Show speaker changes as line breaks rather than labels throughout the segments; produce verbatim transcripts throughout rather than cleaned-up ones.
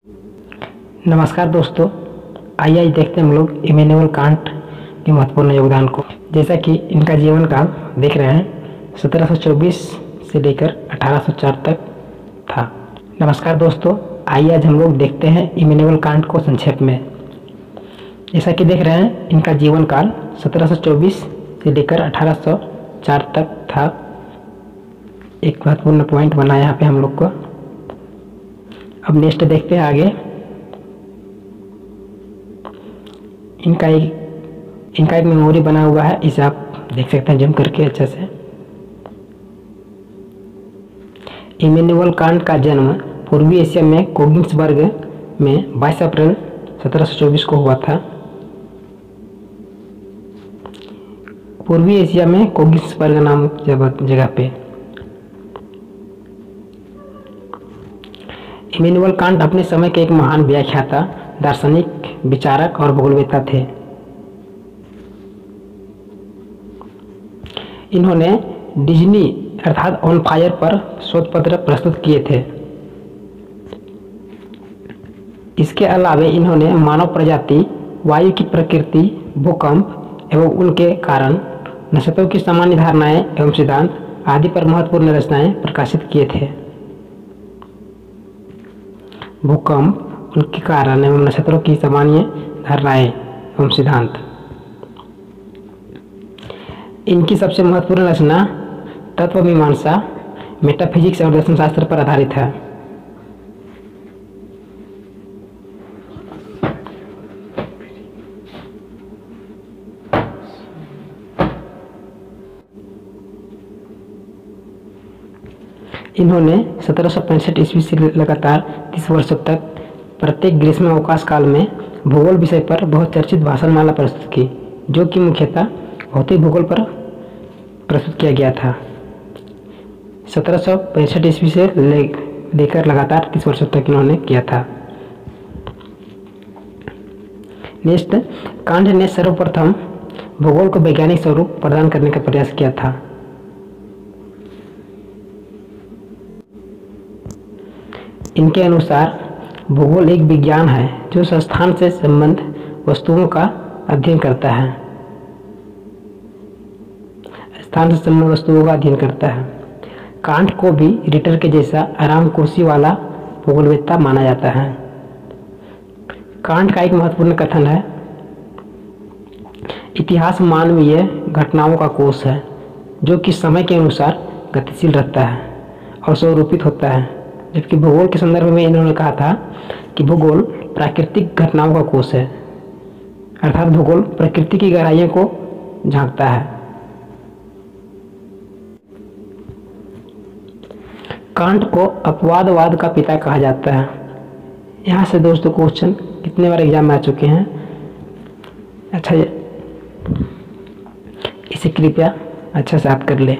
नमस्कार दोस्तों, आइए आज देखते हैं हम लोग इमैनुअल कांट के महत्वपूर्ण योगदान को। जैसा कि इनका जीवन काल देख रहे हैं, सत्रह सौ चौबीस से लेकर अठारह सौ चार तक था। नमस्कार दोस्तों, आइए आज हम लोग देखते हैं इमैनुअल कांट को संक्षेप में। जैसा कि देख रहे हैं, इनका जीवन काल सत्रह सौ चौबीस से लेकर अठारह सौ चार तक था। एक महत्वपूर्ण पॉइंट बना यहाँ पे हम लोग को। अब नेक्स्ट देखते हैं आगे। इनका एक इनका एक मेमोरी बना हुआ है, इसे आप देख सकते हैं जूम करके अच्छे से। इमैनुअल कांट का जन्म पूर्वी एशिया में कोगिंसबर्ग में बाईस अप्रैल सत्रह सौ चौबीस को हुआ था। पूर्वी एशिया में कोगिंसबर्ग नामक जगह पे इमैनुअल कांट अपने समय के एक महान व्याख्याता, दार्शनिक, विचारक और भूगोलवेत्ता थे। इन्होंने डिज्नी अर्थात ऑन फायर पर शोध पत्र प्रस्तुत किए थे। इसके अलावा इन्होंने मानव प्रजाति, वायु की प्रकृति, भूकंप एवं उनके कारण, नक्षत्रों की सामान्य धारणाएं एवं सिद्धांत आदि पर महत्वपूर्ण रचनाएं प्रकाशित किए थे। भूकंप, उनके कारण एवं नक्षत्रों की सामान्य धारणाएं एवं सिद्धांत। इनकी सबसे महत्वपूर्ण रचना तत्व मीमांसा, मेटाफिजिक्स और दर्शन शास्त्र पर आधारित है। इन्होंने सत्रह सौ पैंसठ ईस्वी से लगातार तीस वर्षों तक प्रत्येक ग्रीष्म अवकाश काल में भूगोल विषय पर बहुचर्चित भाषणमाला प्रस्तुत की, जो कि मुख्यतः भौतिक भूगोल पर प्रस्तुत किया गया था। सत्रह सौ पैंसठ ईस्वी से ले, लेकर लगातार तीस वर्षों तक इन्होंने किया था। नेक्स्ट, कांट ने सर्वप्रथम भूगोल को वैज्ञानिक स्वरूप प्रदान करने का प्रयास किया था। इनके अनुसार भूगोल एक विज्ञान है जो स्थान से संबंध वस्तुओं का अध्ययन करता है स्थान से संबंध वस्तुओं का अध्ययन करता है। कांट को भी रिटर के जैसा आराम कुर्सी वाला भूगोलवेत्ता माना जाता है। कांट का एक महत्वपूर्ण कथन है, इतिहास मानवीय घटनाओं का कोष है जो कि समय के अनुसार गतिशील रहता है और स्वरूपित होता है। जबकि भूगोल के संदर्भ में इन्होंने कहा था कि भूगोल प्राकृतिक घटनाओं का कोष है, अर्थात भूगोल प्रकृति की गहराइयों को झांकता है। कांट को अपवादवाद का पिता कहा जाता है। यहाँ से दोस्तों क्वेश्चन कितने बार एग्जाम में आ चुके हैं। अच्छा, इसे कृपया अच्छा से याद कर ले।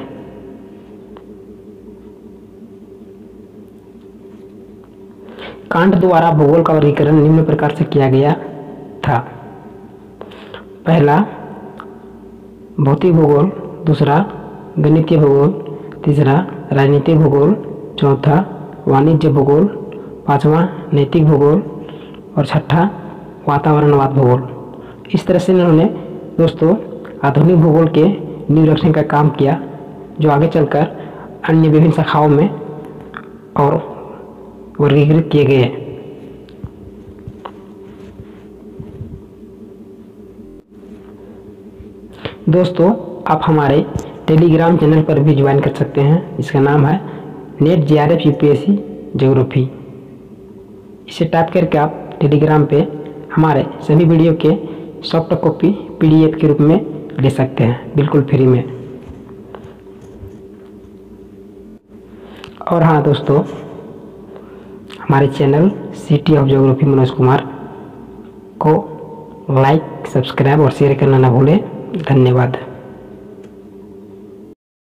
कांट द्वारा भूगोल का वर्गीकरण निम्न प्रकार से किया गया था। पहला भौतिक भूगोल, दूसरा गणितीय भूगोल, तीसरा राजनीतिक भूगोल, चौथा वाणिज्य भूगोल, पांचवा नैतिक भूगोल और छठा वातावरणवाद भूगोल। इस तरह से इन्होंने दोस्तों आधुनिक भूगोल के नींव रखने का काम किया, जो आगे चलकर अन्य विभिन्न शाखाओं में और वर्गीकृत किए गए। दोस्तों, आप हमारे टेलीग्राम चैनल पर भी ज्वाइन कर सकते हैं, जिसका नाम है net J R F U P S C geography. इसे टाइप करके आप टेलीग्राम पे हमारे सभी वीडियो के soft copy P D F के रूप में ले सकते हैं, बिल्कुल फ्री में। और हाँ दोस्तों, हमारे channel city of geography Manoj Kumar को लाइक, सब्सक्राइब और शेयर करना ना भूलें। धन्यवाद।